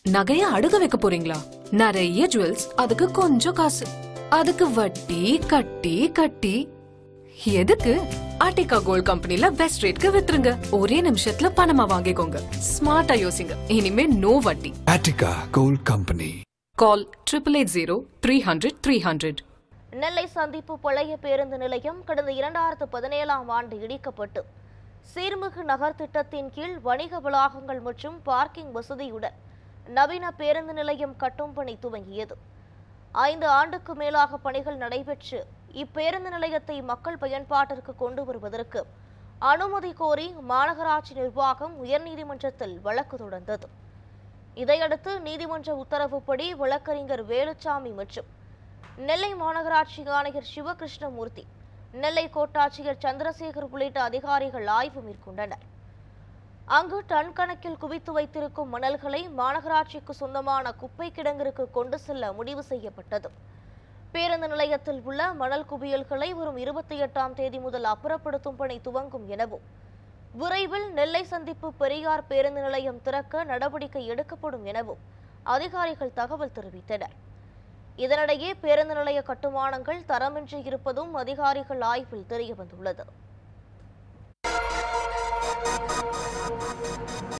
நகைய அடுக்க வைக்க போறீங்களா? நிறைய ஜுவல்ஸ், அதுக்கு கொஞ்சம் காசு, அதுக்கு வட்டி கட்டி கட்டி எதுக்கு? ஆர்டிகா கோல்ட் கம்பெனில பெஸ்ட் ரேட்க்கு வித்துருங்க. ஒரே நிமிஷத்துல பணமா வாங்கிக்கோங்க. ஸ்மார்ட்டா யோசிங்க. இனிமே நோ வட்டி. ஆர்டிகா கோல்ட் கம்பெனி. கால் 880300 நெல்லை சந்திப்பு பழைய பேருந்து நிலையம் கடந்த 2017ஆம் ஆண்டு இடிக்கப்பட்டு சீர்மிகு நகர் திட்டத்தின் கீழ் வணிக வளாகங்கள் மற்றும் பார்க்கிங் வசதியுடன் நவீன பேருந்து நிலையம் கட்டும் பணி துவங்கியது. 5 ஆண்டுக்கு மேலாக பணிகள் நடைபெற்று இப்பேருந்து நிலையத்தை மக்கள் பயன்பாட்டிற்கு கொண்டு வருவதற்கு அனுமதி கோரி மாநகராட்சி நிர்வாகம் உயர்நீதிமன்றத்தில் வழக்கு தொடர்ந்தது. இதையடுத்து நீதிமன்ற உத்தரவுப்படி வழக்கறிஞர் வேலுச்சாமி மற்றும் நெல்லை மாநகராட்சி ஆணையர் சிவகிருஷ்ணமூர்த்தி, நெல்லை கோட்டாட்சியர் சந்திரசேகர் உள்ளிட்ட அதிகாரிகள் ஆய்வு மேற்கொண்டனர். அங்கு டன் கணக்கில் குவித்து வைத்திருக்கும் மணல்களை மாநகராட்சிக்கு சொந்தமான குப்பை கிடங்கிற்கு கொண்டு செல்ல முடிவு செய்யப்பட்டது. பேருந்து நிலையத்தில் உள்ள மணல் குவியல்களை வரும் 28ஆம் தேதி முதல் அப்புறப்படுத்தும் பணி துவங்கும் எனவும், விரைவில் நெல்லை சந்திப்பு பெரியார் பேருந்து நிலையம் திறக்க நடவடிக்கை எடுக்கப்படும் எனவும் அதிகாரிகள் தகவல் தெரிவித்தனர். இதனிடையே பேருந்து நிலைய கட்டுமானங்கள் தரமின்றி இருப்பதும் அதிகாரிகள் ஆய்வில் தெரியவந்துள்ளது.